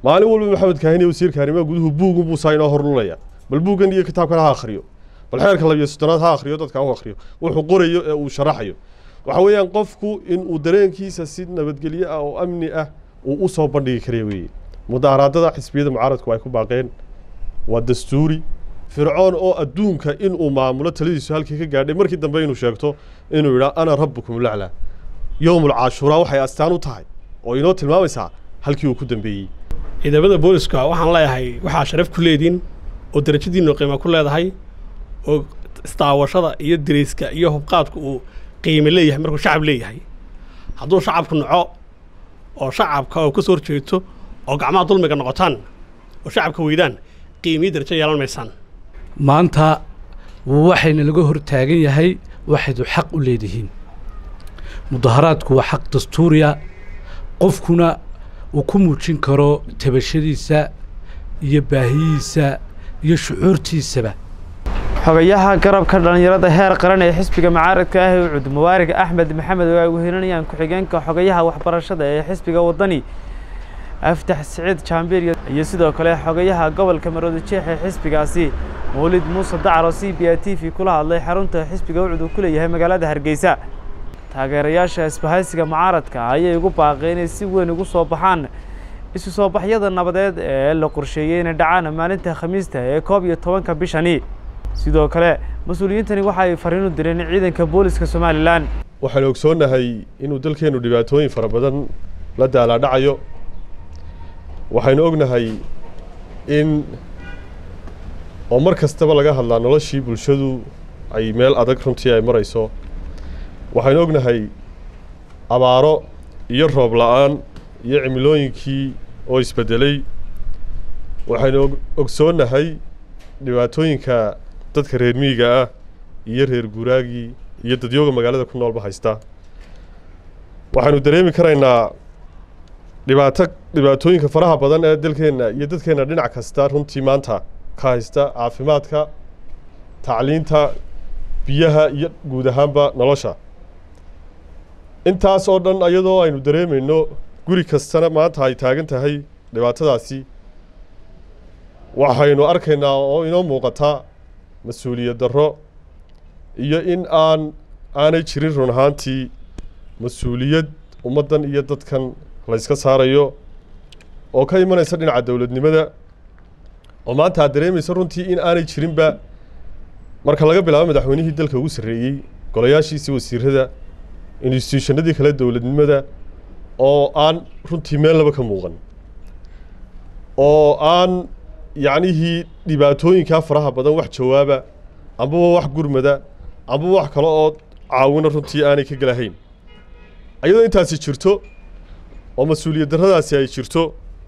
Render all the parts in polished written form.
maalin walba maxamed kaahini wasiirka arrimaha guduhu buugu buu saa inoo horlulaya bal buugan iyo kitaabkan ha akhriyo bal xeerka 12 ha akhriyo dadka ha akhriyo wuxuu qorayo ee uu sharaxayo waxa weeyaan qofku in uu dareenkiisa si nabadgelyo ah oo amni ah uu u soo bandhigi karayo weeye mudaharaadada xisbiyada mucaaradku ay ku baaqeen waa dastuuri fircoon oo adduunka in uu maamulo taladiisu halkii ka gaadhay markii dambe inuu sheegto inuu yidhaa ana rabbukum lacla yowmul caashuuraa waxay astaan u tahay oo inoo tilmaamaysaa halkii uu ku dambeeyey ciidamada booliska waxaan leeyahay waxaa sharaf ku leediin oo darajadiinnu qiimo ku leedahay oo istaawashada iyo diriiska iyo hubqaadku uu qiimo leeyahay markuu shacab leeyahay hadduu shacabku naco oo shacabka oo ka soo horjeeto oo gacmaha dulmiga noqotaan oo shacabka weydaan qiimiyo darajo yeelan maysaan maanta waxayna laga hor taagan yahay waxaydu xaq u leedihiin mudaharaadku waa xaq dastuuriya qofkuna uu ku muujin karo tabashadiisa iyo baahiyiisa iyo shucuurtiisaba xogayaha garabka dhalinyarada heer qaran ee xisbiga mucaaradka ah ee Cud Mubaarak Axmed Maxamed oo ay wehelinayaan ku-xigeenka xogayaha waxbarashada ee xisbiga wadani Aftax Saciid Jambeer iyo sidoo kale xogayaha gobolka Maroodi Jeex ee xisbigaasi Mawlid Muuse Dacro CBTV kula hadlay xarunta xisbiga Cud ku leeyahay magaalada Hargeysa taageerayaasha isbahaysiga mucaaradka ayay ugu baaqeen inay si weyn ugu soo baxaan isu soo baxyada nabadeed ee la qorsheeyay in dhacaan maalinta Khamiista ee 11 bishani sidoo kale mas'uuliyiintani waxa ay fariin u direen ciidanka booliska Soomaaliland waxaan ogsoonahay inuu dalkeenu dhibaatooyin fara badan la daala dhacayo waxaynu ognahay in oo mar kastaba laga hadlaa noloshii bulshadu ay meel adag runtii ay marayso waxaynu ognahay abaaro iyo roob la'aan iyo cimilooyinkii oo isbedelay waxaynu ogsoonahay dhibaatooyinka dadka reer miyiga ah iyo reer guuraagii iyo dadyooga magaalada ku noolba haysta waxaanu dareemi karaynaa dhibaatooyinka faraha badan ee dalkeena iyo dadkeena dhinac kasta runtii maanta ka haysta caafimaadka tacliinta biyaha iyo guud ahaanba nolosha intaas oo dhan iyadoo aynu dareemayno guri kastana maanta ay taagan tahay dhibaatadaasi waxaynu arkaynaa oo inoo muuqata mas'uuliyad darro iyo in aanay jirin run ahaantii mas'uuliyad ummaddan iyo dadkan la iska saarayo oo ka imanaysa dhinaca dawladnimada oo maanta aad dareemaysa runtii in aanay jirinba marka laga bilaabo madaxweynihii dalka ugu sarreeyey golayaashiisii wasiirada institutionadii kale dawladnimada oo aan runtii meel laba ka muuqan oo aan yacnihii dhibaatooyinkaa faraha badan wax jawaaba ambaba wax gurmada ambaba wax kale oo caawina runtii aanay ka galahayn ayadoo intaasi jirto oo mas-uuliyad darradaasi ay jirto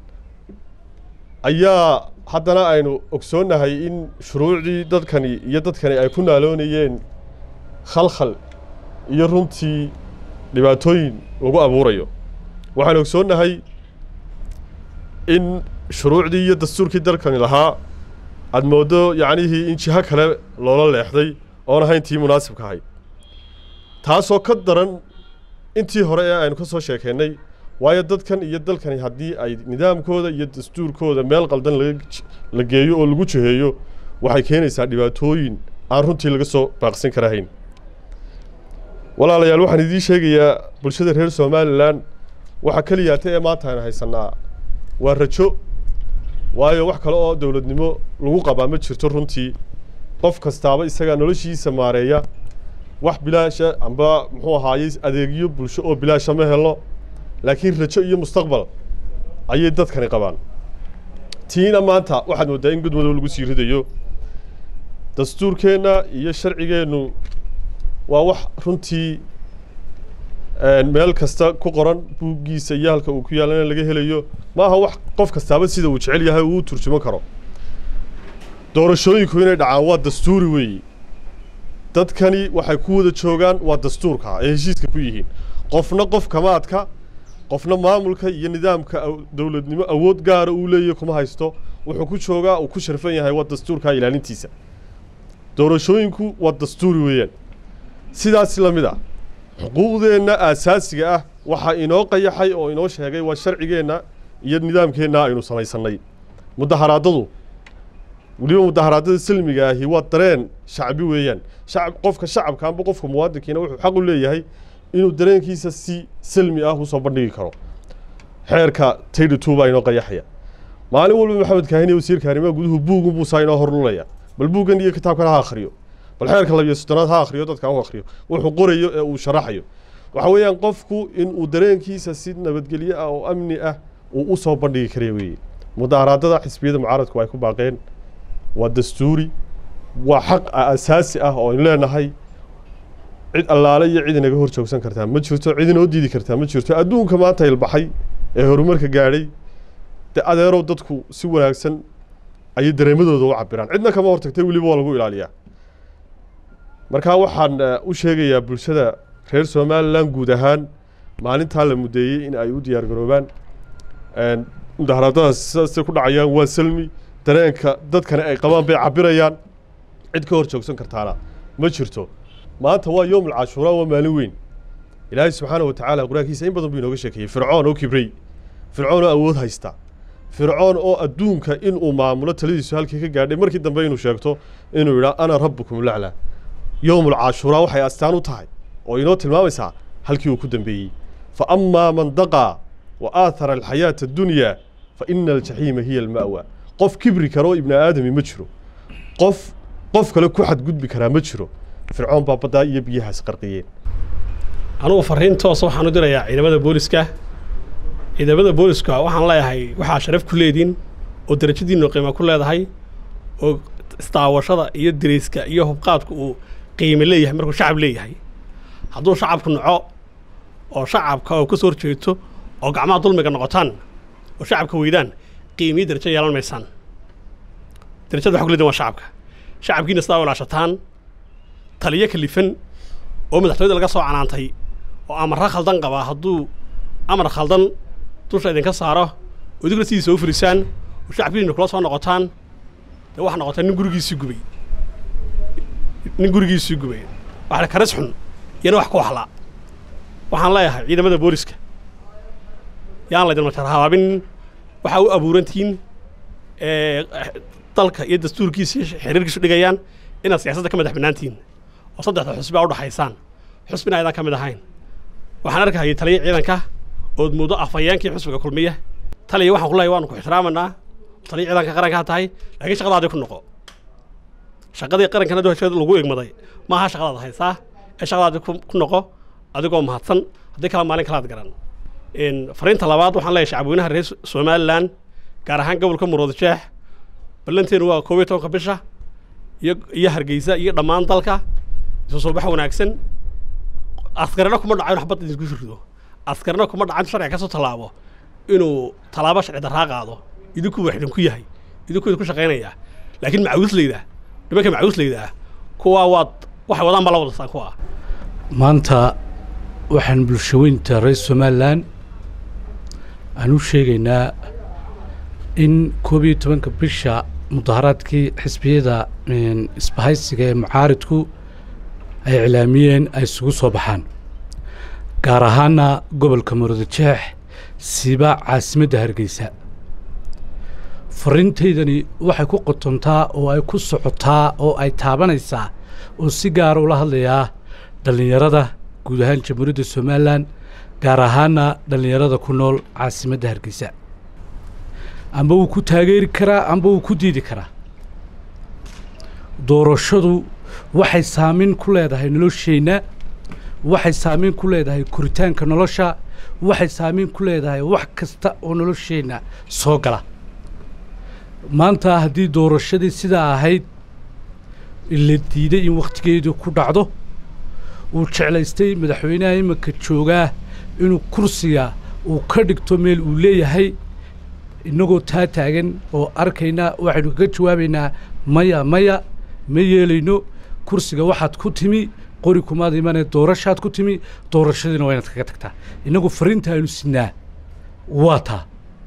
ayaa haddana aynu ogsoonnahay in shuruucdii dadkani ay ku naaloonayeen khalkhal iyo runtii dhibaatooyin lagu abuurayo waxaan ogsoonnahay in shuruucdii iyo dastuurkii dalkani lahaa aad moodo yacnihii in jiho kale loola leexday oon ahayn tii munaasibka ahayd taasoo ka daran intii hore ee aynu ka soo sheekaynay waayo dadkan iyo dalkani haddii ay nidaamkooda iyo dastuurkooda meel qaldan la geeyo oo lagu jiheeyo waxay keenaysaa dhibaatooyin aan runtii laga soo baaqsan karahayn walaalayaal waxaan idiin sheegayaa bulshada reer Somaliland waxa kaliyaata ee maanta aynu haysanaa waa rajo waayo wax kale oo dawladnimo lagu qabaa ma jirto runtii qof kastaaba isaga noloshiisa maareeya wax bilaasha amba muxuu ahaayay adeegyo bulsho oo bilaasha ma helo laakiin rajo iyo mustaqbal ayay dadkani qabaan tiina maanta waxaad moodaa in gudmado lagu sii ridayo dastuurkeena iyo sharcigeenu waa wax runtii meel kasta ku qoran buuggiisa iyo halka uu ku yaalana laga helayo maaha wax qof kastaaba sida uu jecel yahay uu turjuman karo doorashooyinku inay dhacaan waa dastuuri weeye dadkani waxay ku wada joogaan waa dastuurka ay heshiiska ku yihiin qofna qof kamaadka qofna maamulka iyo nidaamka dawladnimo awood gaar ah uu leeyahay kuma haysto wuxuu ku joogaa uu ku sharfan yahay waa dastuurka ilaalintiisa doorashooyinku waa dastuuri weeyaan sidaas la mid ah xuquuqdeena aasaasiga ah waxa inoo qayaxay oo inoo sheegay waa sharcigeena iyo nidaamkeenna aynu samaysanay mudaharaadadu weliba mudaharaadada silmiga ahi waa dareen shacbi weeyaan qofka shacabka amba qofka muwaadinkiina wuxuu xaq u leeyahay inuu dareenkiisa si silmi ah usoo bandhigi karo xeerka tayda tuuba inoo qayaxaya maalin walba maxamed kaahini wasiirka arrimaha guduhu buugun buu saa inoo horlulaya bal buuggan iyo kitaabkan ha akhriyo bal xeerka 12 ha akhriyo dadka u akhriyo wuxuu qorayo ee uu sharaxayo waxa weeyaan qofku in uu dareenkiisa si nabadgelyo ah oo amni ah uu u soo bandhigi karo weeye mudaharaadada xisbiyada mucaaradku ay ku baaqeen waa dastuuri waa xaq asaasi ah oo leenahay cid allaale iyo cid inaga hor joogsan kartaa ma jirto cid inoo diidi kartaa ma jirto adduunka maanta ilbaxay ee horumarka gaadhay adeerow dadku si wanaagsan ay dareemadooda u cabiraan cidna kama hortagtay waliba waa lagu ilaaliyaa marka waxaan u sheegayaa bulshada reer Soomaaliland guud ahaan maalinta la mudeeyay in ay u diyaar garoobaan mudaharaadada si ku dhacayaan waa salmi dareenka dadkana ay qabaan bay cabirayaan cid ka hor joogsan kartaana ma jirto maanta waa yoom al-Ashura waa maalin weyn Ilaahay subhanahu wa ta'ala quraankiisa in badan buu inooga sheekayay Fircoon oo kibray Fircoon oo awood haysta Fircoon oo adduunka in uu maamulo taladiisu halkii ka gaadhay markii dambe inuu sheegto inuu yiraahdo ana rabbukum la'ala yoom al-Ashura waxay astaan u tahay oo inoo tilmaamaysaa halkii uu ku dambeeyay fa amma man daqa wa athara al-hayat ad-dunya fa inna al-jahima hiya al-ma'wa qof kibri karo ibn aadami ma jiro qof kale ku xad gudbi kara ma jiro Fircoon baa badaa iyo biyahaas qarqiyeen anigu fariintoos waxaan u dirayaa ciidamada booliska waxaan leeyahay waxaa sharaf ku leediin oo darajadiinna qiimo ku leedahay oo istaawashada iyo diriiska iyo hubqaadku uu qiimo leeyahay markuu shacab leeyahay hadduu shacabku naco oo shacabka oo ka soo horjeeto oo gacmaha dulmiga noqotaan oo shacabka weydaan qiimo darajo yeelan maysaan darajada waxa ku leedahay waa shacabkiina sidaa walaashataan taliye kalifan oo madaxtooyada laga soo canaantay oo amarra khaldan qaba hadduu amar khaldan dusha idinka saaro oo idinka sidii soo furisaan oo shacabkiina kula soo noqotaan dee waxa noqotay nin gurigiisii gubay waxa karas xun yana wax ku waxla waxaan leeyahay ciidamada booliska yaan la idin matar habaabin waxa uu abuurantiin dalka iyo dastuurkiisa xiriirkiisu dhigayaan inaad siyaasadda ka madax bannaantiin oo saddexda xusbi u dhaxaysaan xusbina aydan ka mid ahayn waxaan arkayay taliye ciidanka oo muddo afayeenkii xusbiga kulmiya taliye waxaan ku leeyahay waan ku ixtiraamanaa taliye ciidanka qaranka tahay laakiin shaqadaadii ku noqo shaqadii qarankana dooshada lagu eegmaday ma aha shaqadaad haysaa ee shaqadaadii ku noqo adigoo mahadsan haddii kala maalin kalaad garan fariinta labaad waxaan leeyahay shacabweynaha reer Somaliland gaar ahaan gobolka Muruudsheex ballanteenu waa 12 bisha iyo Hargeysa iyo dhammaan dalka soo bax wanaagsan askarna kuma dhacayn waxba idinku shirdo askarna kuma dhacayn sharci ka soo talaabo inuu talaabo sharci darra qaado idinku waxdan ku yahay idinku ku shaqeynaya laakiin macawisleyda kuwa waxay wadaan bala wadasaan kuwa maanta waxaan bulshaweynta reer Somaliland aanu sheegaynaa in 12 bisha mudaharaadkii xisbiyada isbahaysiga ee mucaaridku ay iclaamiyeen ay isugu soo baxaan gaar ahaana gobolka Muruudsheex siba caasimadda Hargeysa fariinteydani waxay ku qotontaa oo ay ku socotaa oo ay taabanaysaa oo si gaar ah ula hadlayaa dhalinyarada guud ahaan jamhuuriyadda Somaliland gaar ahaana dhalinyarada ku nool caasimadda Hargeysa amba uu ku taageeri karaa amba uu ku diidi karaa doorashadu waxay saameyn ku leedahay nolosheena waxay saameyn ku leedahay kuritaanka nolosha waxay saameyn ku leedahay wax kasta oo nolosheena soo gala maanta haddii doorashadii sidaa ahayd la diiday in waqtigeedu ku dhacdo uu jeclaystay madaxweynaha imika joogaa inuu kursiga uu ka dhigto meel uu leeyahay inagoo taagan oo arkayna waxaynu kaga jawaabaynaa maya ma yeelayno kursiga waxaad ku timi qori kumaad imanee doorashaad ku timi doorashadiina waa inaad kaga tagtaa inagu fariinta aynu sinaa waa taa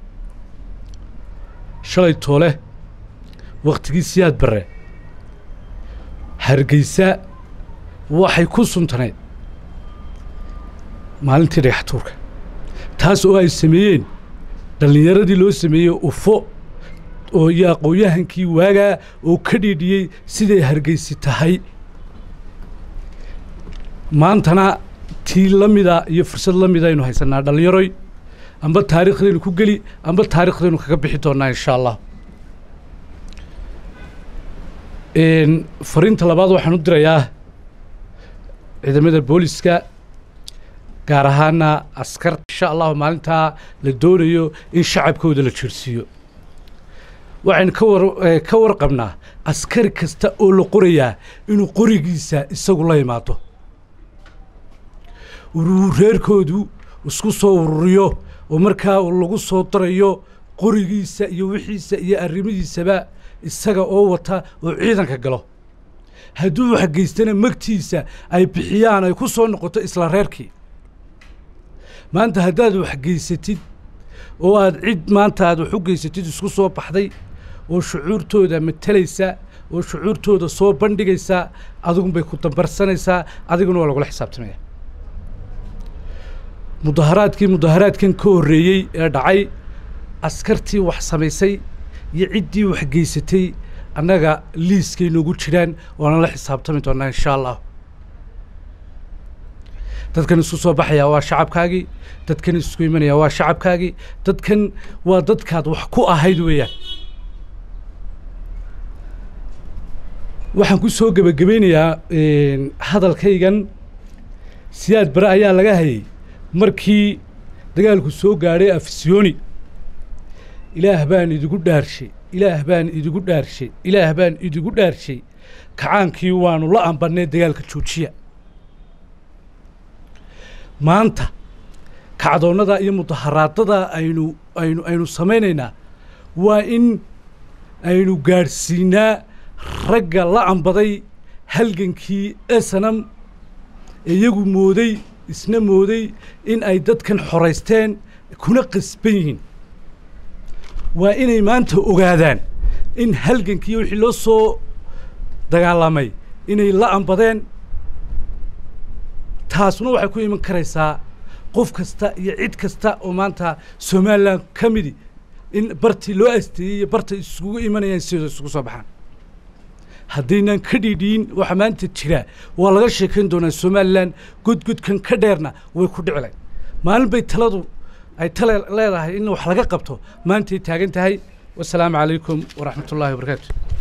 shalay toole waqtigii siyaad barre Hargeysa waxay ku suntaneed maalintii dhagaxtuurka taas oo ay sameeyeen dhallinyaradii loo sameeyey ufo oo iyo aqoon-yahankii waagaa oo ka dhiidhiyey siday Hargeysa tahay maantana tii la mida iyo fursad la mida aynu haysanaa dhallinyaroy amba taariikhdaynu ku geli amba taariikhdaynu kaga bixi doonaa insha allah fariinta labaad waxaan u dirayaa ciidamada booliska gaar ahaana askar insha allah maalintaa la doonayo in shacabkooda la jirsiiyo waxaan ka warqabnaa askari kasta oo la qorayaa inuu qorigiisa isagu la yimaado reerkoodu isku soo ururiyo oo markaa lagu soo darayo qorigiisa iyo wixiisa iyo arrimihiisaba isaga oo wata oo ciidanka galo hadduu wax geystana magtiisa ay bixiyaan ay ku soo noqoto isla reerkii maanta haddaad wax geysatid oo aad cid maanta aad wax u geysatid isku soo baxday oo shucuurtooda matalaysa oo shucuurtooda soo bandhigaysa adigun bay ku dambarsanaysaa adiguna waa lagula xisaabtamaya mudaharaadkan ka horreeyey ee dhacay askartii wax samaysay iyo ciddii wax geysatay annaga liiskay noogu jiraan waana la xisaabtami doonaa insha allah dadkan isku soo baxaya waa shacabkaagii dadkan isku imanaya waa shacabkaagii dadkan waa dadkaad wax ku ahayd weeyaan waxaan ku soo gebagabeynayaa hadalkaygan siyaad bare ayaa laga hayay markii dagaalku soo gaadhay afisyooni ilaah baan idigu dhaarshay ilaah baan idigu dhaarshay ilaah baan idigu dhaarshay kacaankii waanu la ambannay dagaalka joojiya maanta kacdoonnada iyo mudaharaadada aynu samaynaynaa waa in aynu gaadhsiinaa ragga la ambaday halgankii SNM iyagu isna mooday in ay dadkan xoraysteen kuna qasban yihiin waa inay maanta ogaadaan in halgankii wixii loo soo dagaalamay inay la ambadeen taasuna waxay ku iman karaysaa qof kasta iyo cid kasta oo maanta Soomaaliland ka midi in bartii loo asteeyay iyo barta isugu imanayaan sidoo isugu soo baxaan haddaynan ka dhiidhiin waxa maanta jira waa laga sheekayn doonaa Soomaaliland gudkan ka dheerna way ku dhicleen maalin bay taladu ay leedahay in wax laga qabto maanta ay taagan tahay wassalaamu calaykum waraxmatullaahi wabarakaatuh